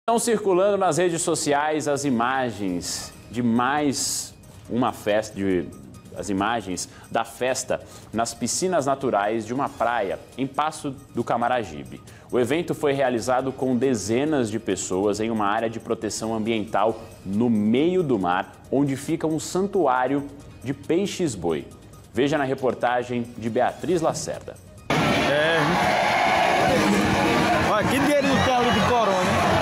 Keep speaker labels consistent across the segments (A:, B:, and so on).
A: Estão circulando nas redes sociais as imagens de mais uma festa, as imagens da festa nas piscinas naturais de uma praia em Passo do Camaragibe. O evento foi realizado com dezenas de pessoas em uma área de proteção ambiental no meio do mar, onde fica um santuário de peixes-boi. Veja na reportagem de Beatriz Lacerda.
B: Olha, que dinheiro não tem ali de corona.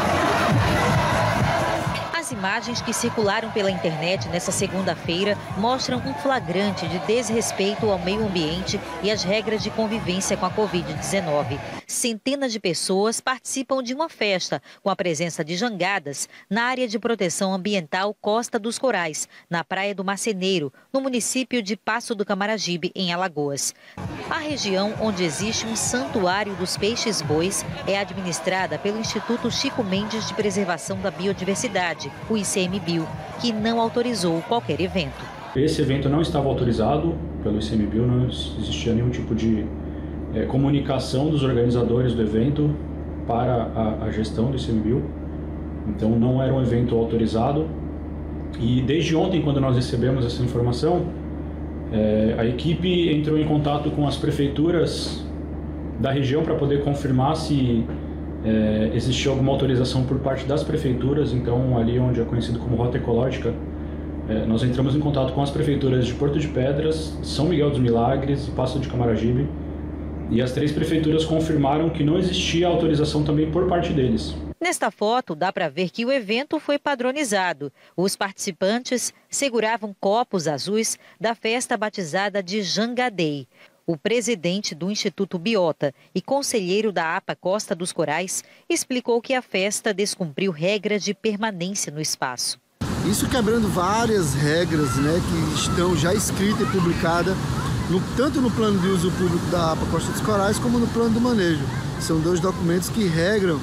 C: As imagens que circularam pela internet nesta segunda-feira mostram um flagrante de desrespeito ao meio ambiente e às regras de convivência com a Covid-19. Centenas de pessoas participam de uma festa com a presença de jangadas na área de proteção ambiental Costa dos Corais, na Praia do Marceneiro, no município de Passo do Camaragibe, em Alagoas. A região onde existe um santuário dos peixes-bois é administrada pelo Instituto Chico Mendes de Preservação da Biodiversidade, o ICMBio, que não autorizou qualquer evento.
D: Esse evento não estava autorizado pelo ICMBio, não existia nenhum tipo de comunicação dos organizadores do evento para a gestão do ICMBio. Então não era um evento autorizado. E desde ontem, quando nós recebemos essa informação, a equipe entrou em contato com as prefeituras da região para poder confirmar se existia alguma autorização por parte das prefeituras. Então, ali onde é conhecido como Rota Ecológica, nós entramos em contato com as prefeituras de Porto de Pedras, São Miguel dos Milagres e Passo de Camaragibe. E as 3 prefeituras confirmaram que não existia autorização também por parte deles.
C: Nesta foto, dá para ver que o evento foi padronizado. Os participantes seguravam copos azuis da festa batizada de Jangadei. O presidente do Instituto Biota e conselheiro da APA Costa dos Corais explicou que a festa descumpriu regras de permanência no espaço.
E: Isso quebrando várias regras, que estão já escritas e publicadas tanto no plano de uso público da APA Costa dos Corais como no plano do manejo. São 2 documentos que regram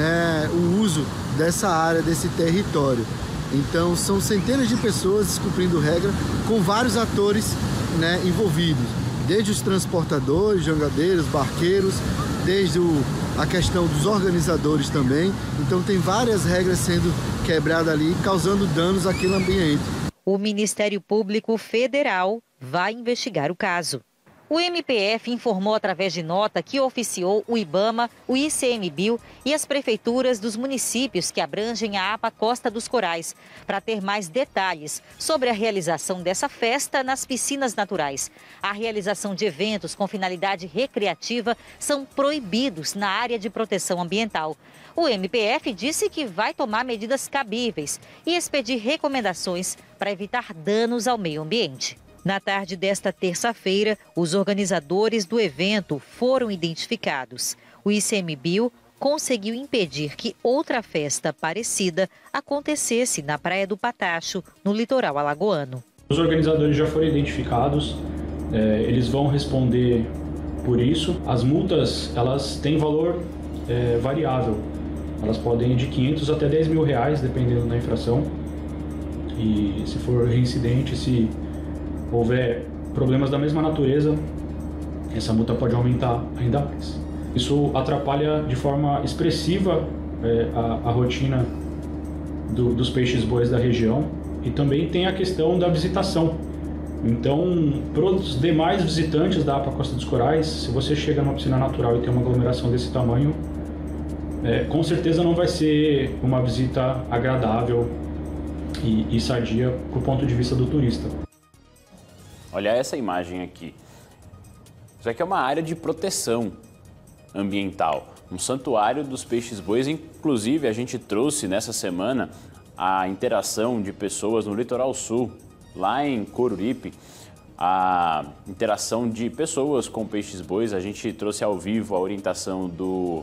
E: o uso dessa área, desse território. Então são centenas de pessoas descumprindo regra com vários atores envolvidos. Desde os transportadores, jangadeiros, barqueiros, desde a questão dos organizadores também. Então tem várias regras sendo quebradas ali, causando danos àquele ambiente.
C: O Ministério Público Federal vai investigar o caso. O MPF informou através de nota que oficiou o IBAMA, o ICMBio e as prefeituras dos municípios que abrangem a APA Costa dos Corais para ter mais detalhes sobre a realização dessa festa nas piscinas naturais. A realização de eventos com finalidade recreativa são proibidos na área de proteção ambiental. O MPF disse que vai tomar medidas cabíveis e expedir recomendações para evitar danos ao meio ambiente. Na tarde desta terça-feira, os organizadores do evento foram identificados. O ICMBio conseguiu impedir que outra festa parecida acontecesse na Praia do Patacho, no litoral alagoano.
D: Os organizadores já foram identificados, eles vão responder por isso. As multas, elas têm valor variável. Elas podem ir de 500 até 10 mil reais, dependendo da infração. E se for reincidente, se houver problemas da mesma natureza, essa multa pode aumentar ainda mais. Isso atrapalha de forma expressiva a rotina dos peixes-bois da região e também tem a questão da visitação. Então, para os demais visitantes da APA Costa dos Corais, se você chega numa piscina natural e tem uma aglomeração desse tamanho, com certeza não vai ser uma visita agradável e sadia do ponto de vista do turista.
A: Olha essa imagem aqui. Isso aqui é uma área de proteção ambiental, um santuário dos peixes-bois. Inclusive, a gente trouxe nessa semana a interação de pessoas no Litoral Sul, lá em Coruripe, a interação de pessoas com peixes-bois. A gente trouxe ao vivo a orientação do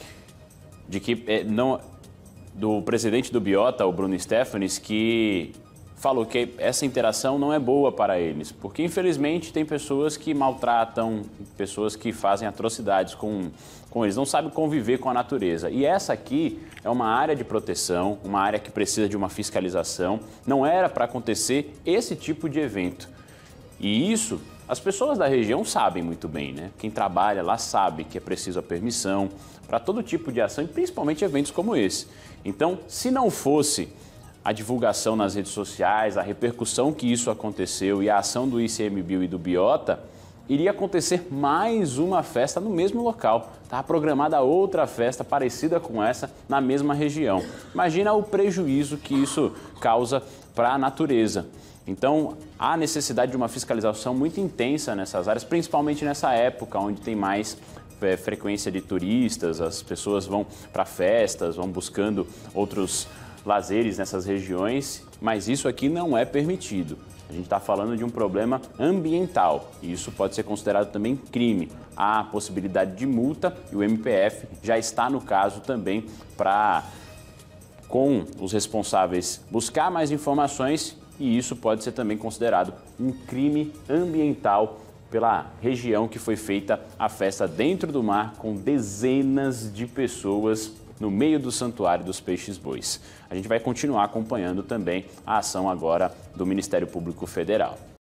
A: presidente do Biota, o Bruno Stefanes, que falou que essa interação não é boa para eles, porque infelizmente tem pessoas que maltratam, pessoas que fazem atrocidades com eles, não sabem conviver com a natureza. E essa aqui é uma área de proteção, uma área que precisa de uma fiscalização, não era para acontecer esse tipo de evento. E isso As pessoas da região sabem muito bem, né? Quem trabalha lá sabe que é preciso a permissão para todo tipo de ação e principalmente eventos como esse. Então, se não fosse a divulgação nas redes sociais, a repercussão que isso aconteceu e a ação do ICMBio e do Biota, iria acontecer mais uma festa no mesmo local. Estava programada outra festa parecida com essa na mesma região. Imagina o prejuízo que isso causa para a natureza. Então, há necessidade de uma fiscalização muito intensa nessas áreas, principalmente nessa época onde tem mais frequência de turistas, as pessoas vão para festas, vão buscando outros lazeres nessas regiões, mas isso aqui não é permitido. A gente está falando de um problema ambiental e isso pode ser considerado também crime. Há possibilidade de multa e o MPF já está no caso também para, com os responsáveis, buscar mais informações e isso pode ser também considerado um crime ambiental pela região que foi feita a festa dentro do mar com dezenas de pessoas no meio do Santuário dos Peixes-Bois. A gente vai continuar acompanhando também a ação agora do Ministério Público Federal.